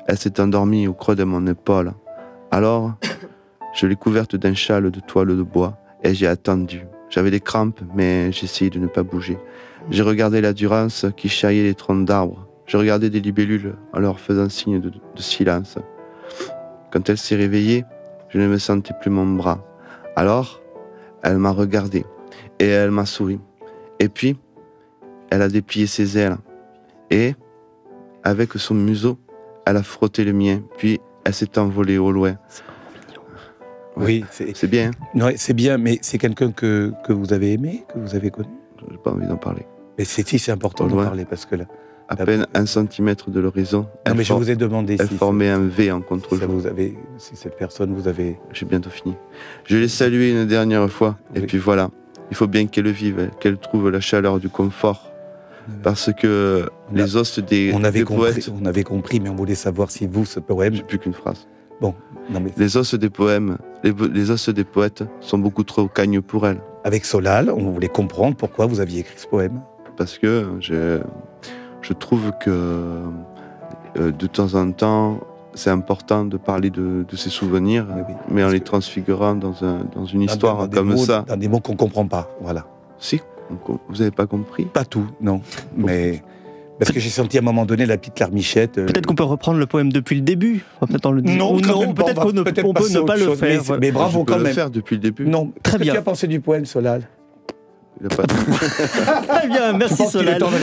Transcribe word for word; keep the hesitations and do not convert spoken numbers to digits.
Elle s'est endormie au creux de mon épaule. Alors, je l'ai couverte d'un châle de toile de bois et j'ai attendu. J'avais des crampes, mais j'essayais de ne pas bouger. J'ai regardé la Durance qui charriait les troncs d'arbres. Je regardais des libellules en leur faisant signe de, de silence. Quand elle s'est réveillée, je ne me sentais plus mon bras. Alors, elle m'a regardé et elle m'a souri. Et puis, elle a déplié ses ailes et, avec son museau, elle a frotté le mien. Puis, elle s'est envolée au loin. Ouais, oui, c'est bien. Non, c'est bien, mais c'est quelqu'un que, que vous avez aimé, que vous avez connu? J'ai pas envie d'en parler. Mais c'est si, c'est important d'en parler parce que là. À peine un centimètre de l'horizon. Non, mais je vous ai demandé elle si. Elle formait un V en contre-jour. Si vous avez, si cette personne vous avez. J'ai bientôt fini. Je l'ai saluée une dernière fois. Oui. Et puis voilà. Il faut bien qu'elle vive, qu'elle trouve la chaleur du confort. Parce que on les os des, on avait des compris, poètes... On avait compris, mais on voulait savoir si vous, ce poème... J'ai plus qu'une phrase. Bon, non mais... Les os des poèmes, les, les os des poètes sont beaucoup trop cagneux pour elle. Avec Solal, on voulait comprendre pourquoi vous aviez écrit ce poème. Parce que je, je trouve que euh, de temps en temps, c'est important de parler de, de ses souvenirs, oui, oui, mais en les transfigurant dans, un, dans une histoire dans, dans comme mots, ça. Dans des mots qu'on ne comprend pas, voilà. Si, vous n'avez pas compris? Pas tout, non. Mais parce que j'ai senti à un moment donné la petite larmichette. Euh... Peut-être qu'on peut reprendre le poème depuis le début. Peut-être le non, Ou non peut-être qu'on peut, on peut ne pas le faire. Mais, mais bravo je peux quand le même. faire depuis le début. Non, très bien. Qu'est-ce que tu as pensé du poème, Solal? Il a pas... Très bien, merci Solal.